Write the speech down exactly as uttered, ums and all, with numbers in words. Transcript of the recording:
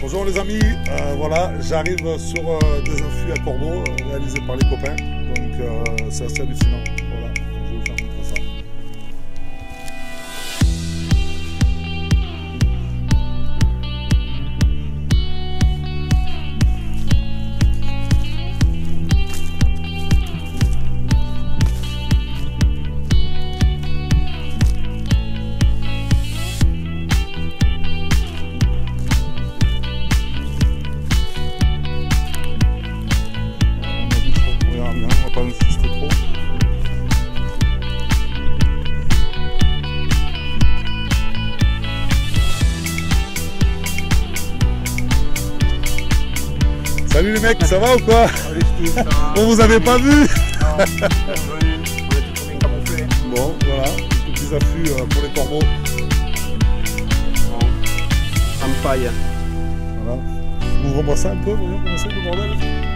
Bonjour les amis, euh, voilà, j'arrive sur euh, des affûts à corbeaux euh, réalisés par les copains, donc euh, c'est assez hallucinant. Voilà, je vais vous faire montrer ça. Pas insister trop. Salut les mecs, ça va ou quoi? Salut Steve, ça va? On vous avait pas vu? Non, bienvenue, on est tout bien camouflé. Bon, voilà, des petits affûts euh, pour les corbeaux. Bon, ça me paille. Voilà. Ouvre-moi ça un peu, voyons comment c'est le bordel.